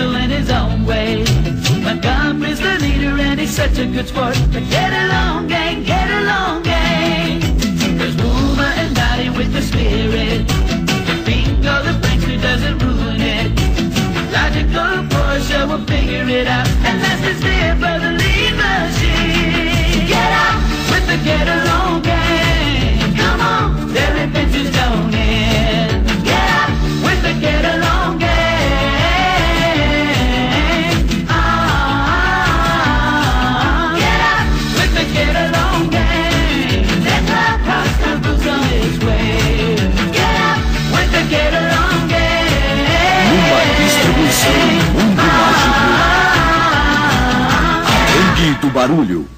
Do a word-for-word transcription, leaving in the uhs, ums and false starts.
special in his own way. Montgomery's the leader and he's such a good sport. But get along, gang, get along, gang. There's Wilma and Dottie with the spirit. Bingo, the prankster doesn't ruin it. Logical Portia will figure it out. And last is there for the lead machine. Get out with the get along, gang. Come on, their adventures don't end. Get out with the get along, gang. Ah, get out with the get along, gang. Let the cross the boots on his way. Get out with the get along, gang. Numa distribuição Mundo Mágico. Arranque do barulho.